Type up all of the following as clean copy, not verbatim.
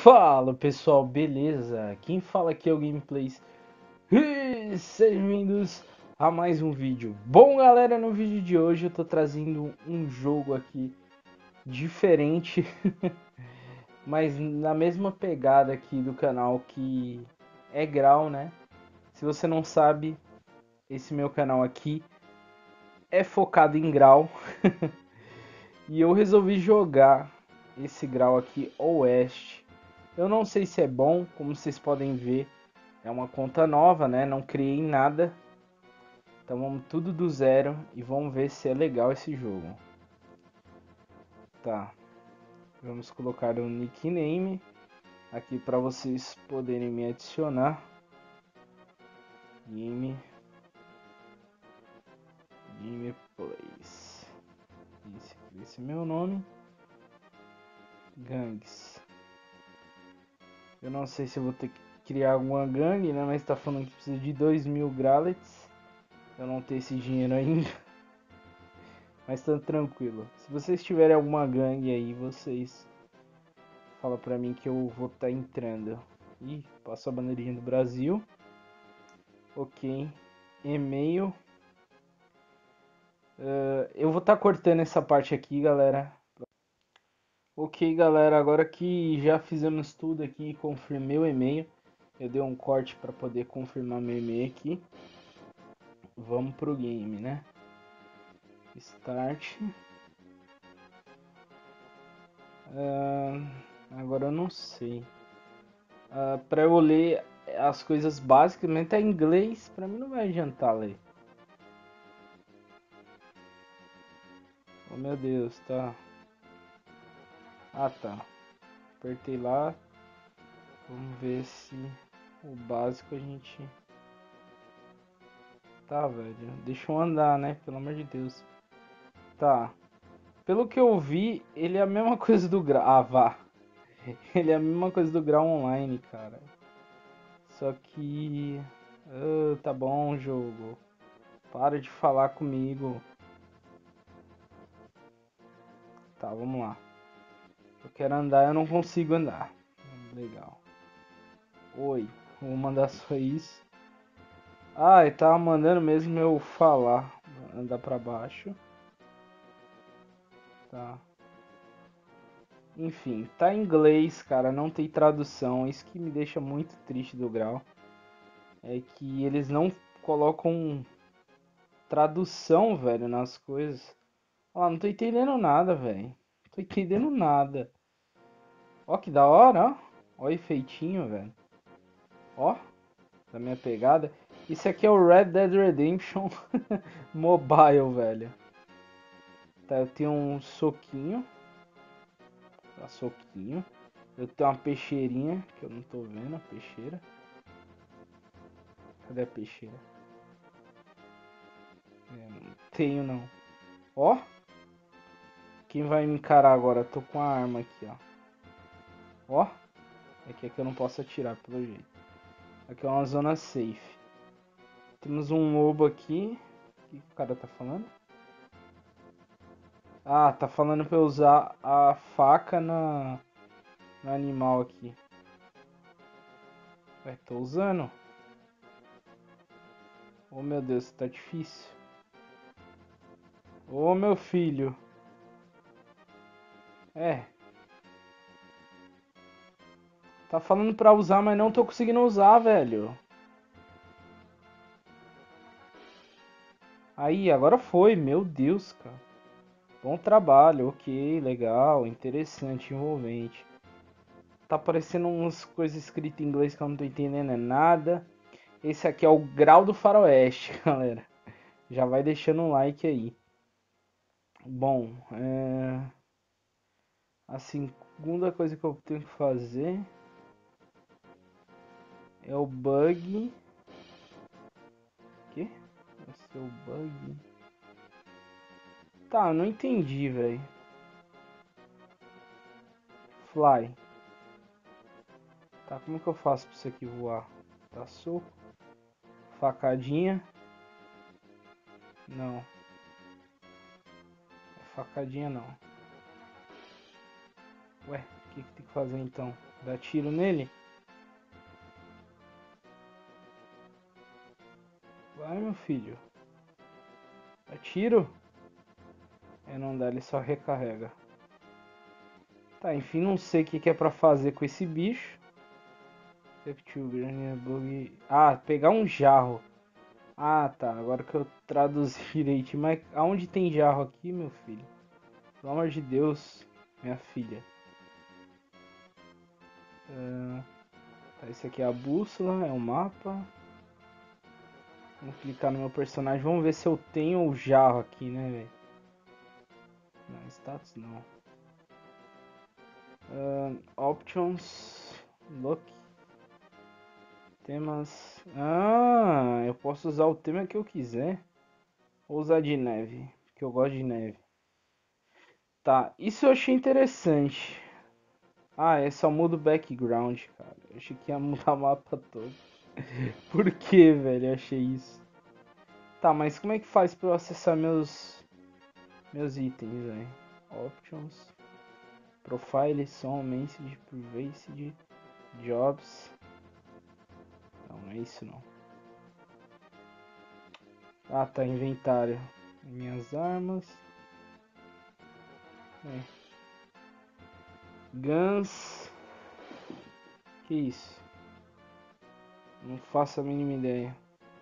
Fala pessoal, beleza? Quem fala aqui é o Gameplays e sejam bem-vindos a mais um vídeo. Bom galera, no vídeo de hoje eu tô trazendo um jogo aqui diferente, mas na mesma pegada aqui do canal que é Grau, né? Se você não sabe, esse meu canal aqui é focado em Grau e eu resolvi jogar esse Grau aqui Oeste. Eu não sei se é bom, como vocês podem ver, é uma conta nova, né? Não criei nada. Então vamos tudo do zero e vamos ver se é legal esse jogo. Tá. Vamos colocar o nickname aqui para vocês poderem me adicionar. Gameplays. Esse é meu nome. Gangues. Eu não sei se eu vou ter que criar alguma gangue, né? Mas tá falando que precisa de 2000 gralets. Eu não tenho esse dinheiro ainda. Mas tá tranquilo. Se vocês tiverem alguma gangue aí, vocês falam pra mim que eu vou estar entrando. Ih, passou a bandeirinha do Brasil. Ok. E-mail. Eu vou estar cortando essa parte aqui, galera. Ok, galera. Agora que já fizemos tudo aqui, confirmei o e-mail. Eu dei um corte para poder confirmar meu e-mail aqui. Vamos pro game, né? Start. Agora eu não sei. Para eu ler as coisas básicas, mas tá em inglês, pra mim não vai adiantar ler. Oh meu Deus, tá. Ah tá. Apertei lá. Vamos ver se o básico a gente. Tá, velho. Deixa eu andar, né? Pelo amor de Deus. Tá. Pelo que eu vi, ele é a mesma coisa do Grau. Ah, vá. Ele é a mesma coisa do Grau Online, cara. Só que. Tá bom, jogo. Para de falar comigo. Tá, vamos lá. Eu quero andar, eu não consigo andar. Legal. Oi, vou mandar só isso. Ah, ele tava mandando mesmo eu falar. Andar pra baixo. Tá. Enfim, tá em inglês, cara, não tem tradução. Isso que me deixa muito triste do Grau. É que eles não colocam tradução, velho, nas coisas. Ó, não tô entendendo nada, velho. Não tô entendendo nada. Ó, que da hora, ó. Ó o efeitinho, velho. Ó, da minha pegada. Isso aqui é o Red Dead Redemption Mobile, velho. Tá, eu tenho um soquinho. Tá, soquinho. Eu tenho uma peixeirinha, que eu não tô vendo a peixeira. Cadê a peixeira? Não tenho não. Ó. Quem vai me encarar agora? Eu tô com a arma aqui, ó. Ó. Aqui é que eu não posso atirar, pelo jeito. Aqui é uma zona safe. Temos um lobo aqui. O que o cara tá falando? Ah, tá falando pra eu usar a faca no animal aqui. Ué, tô usando. Oh meu Deus, tá difícil. Ô meu filho. É. Tá falando pra usar, mas não tô conseguindo usar, velho. Aí, agora foi. Meu Deus, cara. Bom trabalho, ok, legal, interessante, envolvente. Tá aparecendo umas coisas escritas em inglês que eu não tô entendendo nada. Esse aqui é o Grau do Faroeste, galera. Já vai deixando um like aí. Bom, a segunda coisa que eu tenho que fazer é o bug. Que? Esse é o bug. Tá, não entendi, velho. Fly. Tá, como que eu faço pra isso aqui voar? Tá soco. Facadinha. Não. Facadinha não. Ué, o que tem que fazer então? Dá tiro nele. Vai, meu filho. Dá tiro. É, não dá, ele só recarrega. Tá, enfim, não sei o que é pra fazer com esse bicho. Ah, pegar um jarro. Ah, tá. Agora que eu traduzi direito. Mas aonde tem jarro aqui, meu filho? Pelo amor de Deus, minha filha. Tá, esse aqui é a bússola, é o mapa. Vamos clicar no meu personagem. Vamos ver se eu tenho o jarro aqui, né, velho? Não, status não. Options. Look. Temas. Ah, eu posso usar o tema que eu quiser. Vou usar de neve, porque eu gosto de neve. Tá, isso eu achei interessante. Ah, é só muda o background, cara. Eu achei que ia mudar o mapa todo. Por que, velho? Eu achei isso. Tá, mas como é que faz pra eu acessar meus itens, velho? Options. Profile, som, message, privacy, jobs. Não é isso não. Ah, tá, inventário. Minhas armas. Guns. Que isso? Não faço a mínima ideia.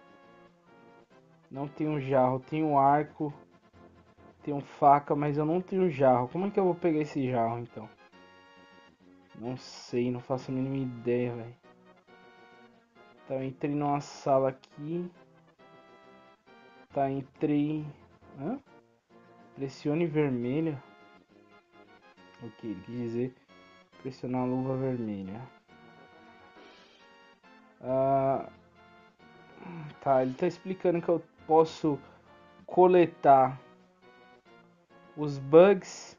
Não tenho jarro, tenho arco, tenho faca, mas eu não tenho jarro. Como é que eu vou pegar esse jarro então? Não sei, não faço a mínima ideia, velho. Tá, eu entrei numa sala aqui. Tá, entrei. Hã? Pressione vermelha. Ok, ele quis dizer pressionar a luva vermelha. Ah, tá, ele tá explicando que eu posso coletar os bugs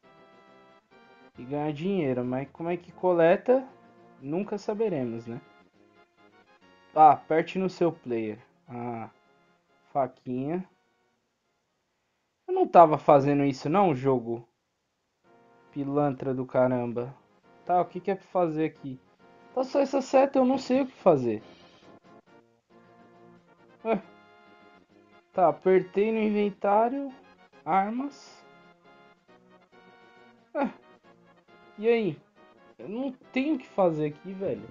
e ganhar dinheiro, mas como é que coleta? Nunca saberemos, né? Ah, aperte no seu player. Ah, faquinha. Eu não tava fazendo isso não, jogo. Pilantra do caramba. Tá, o que que é pra fazer aqui? Tá só essa seta, eu não sei o que fazer. Ah, tá, apertei no inventário. Armas. Ah, e aí? Eu não tenho o que fazer aqui, velho.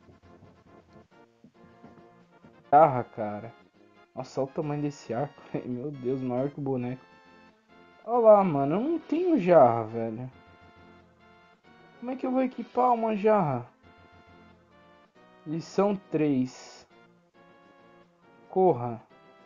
Garra, cara. Nossa, olha o tamanho desse arco. Meu Deus, maior que o boneco. Olha lá, mano. Eu não tenho jarra, velho. Como é que eu vou equipar uma jarra? Lição 3. Corra.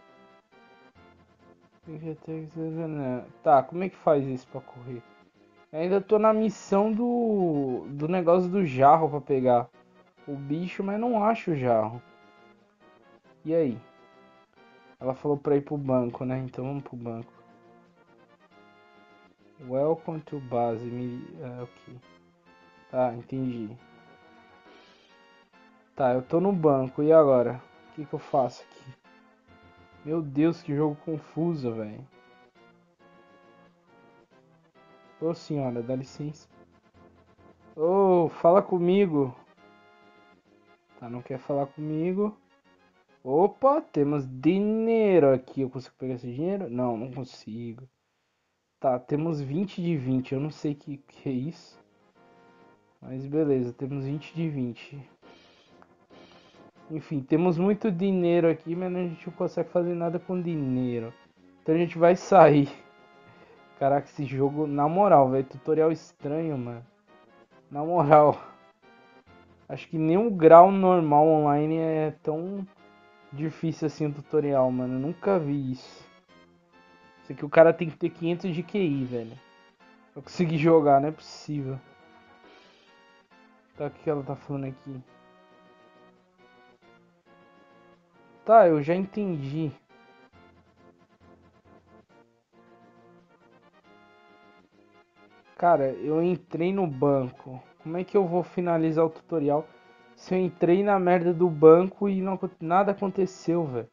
Tá, como é que faz isso pra correr? Eu ainda tô na missão do negócio do jarro pra pegar o bicho, mas não acho o jarro. E aí? Ela falou pra ir pro banco, né? Então vamos pro banco. Welcome to base. Ok. Tá, entendi. Tá, eu tô no banco. E agora? O que que eu faço aqui? Meu Deus, que jogo confuso, velho. Ô senhora, dá licença. Ô, fala comigo. Tá, não quer falar comigo. Opa, temos dinheiro aqui. Eu consigo pegar esse dinheiro? Não, não consigo. Tá, temos 20 de 20. Eu não sei que é isso. Mas beleza, temos 20 de 20. Enfim, temos muito dinheiro aqui, mas a gente não consegue fazer nada com dinheiro. Então a gente vai sair. Caraca, esse jogo, na moral, velho, tutorial estranho, mano. Na moral, acho que nem o grau normal online é tão difícil assim o tutorial, mano. Eu nunca vi isso. Isso aqui o cara tem que ter 500 de QI, velho. Pra conseguir jogar, não é possível. Tá, o que ela tá falando aqui? Tá, eu já entendi. Cara, eu entrei no banco. Como é que eu vou finalizar o tutorial se eu entrei na merda do banco e nada aconteceu, velho?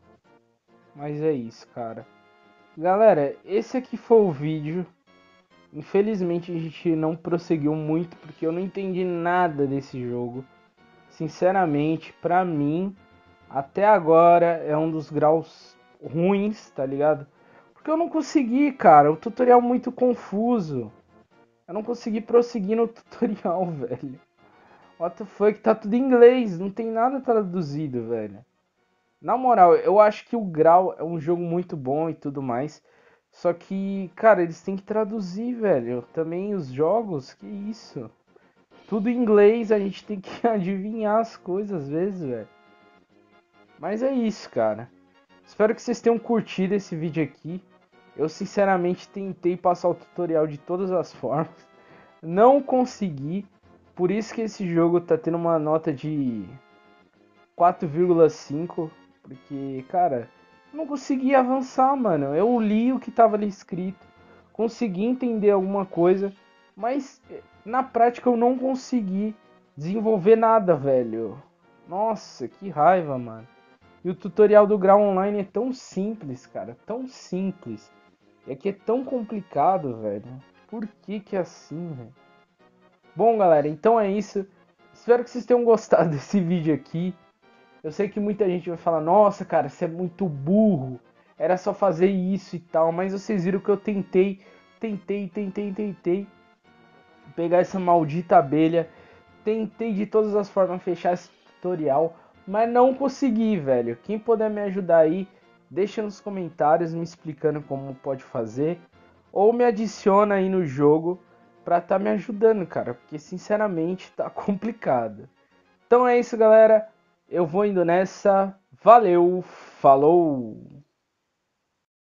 Mas é isso, cara. Galera, esse aqui foi o vídeo. Infelizmente a gente não prosseguiu muito porque eu não entendi nada desse jogo. Sinceramente, pra mim, até agora é um dos graus ruins, tá ligado? Porque eu não consegui, cara, o tutorial é muito confuso. Eu não consegui prosseguir no tutorial, velho. What the fuck, tá tudo em inglês, não tem nada traduzido, velho. Na moral, eu acho que o Grau é um jogo muito bom e tudo mais. Só que, cara, eles têm que traduzir, velho. Também os jogos, que isso? Tudo em inglês, a gente tem que adivinhar as coisas às vezes, velho. Mas é isso, cara. Espero que vocês tenham curtido esse vídeo aqui. Eu sinceramente tentei passar o tutorial de todas as formas. Não consegui. Por isso que esse jogo tá tendo uma nota de 4,5. Porque, cara, não consegui avançar, mano. Eu li o que tava ali escrito. Consegui entender alguma coisa. Mas na prática eu não consegui desenvolver nada, velho. Nossa, que raiva, mano. E o tutorial do Grau Online é tão simples, cara. Tão simples. É que é tão complicado, velho. Por que que é assim, velho? Bom, galera, então é isso. Espero que vocês tenham gostado desse vídeo aqui. Eu sei que muita gente vai falar, nossa, cara, você é muito burro. Era só fazer isso e tal. Mas vocês viram que eu tentei pegar essa maldita abelha. Tentei de todas as formas fechar esse tutorial, mas não consegui, velho. Quem puder me ajudar aí, deixa nos comentários me explicando como pode fazer. Ou me adiciona aí no jogo pra tá me ajudando, cara. Porque sinceramente tá complicado. Então é isso, galera. Eu vou indo nessa. Valeu, falou!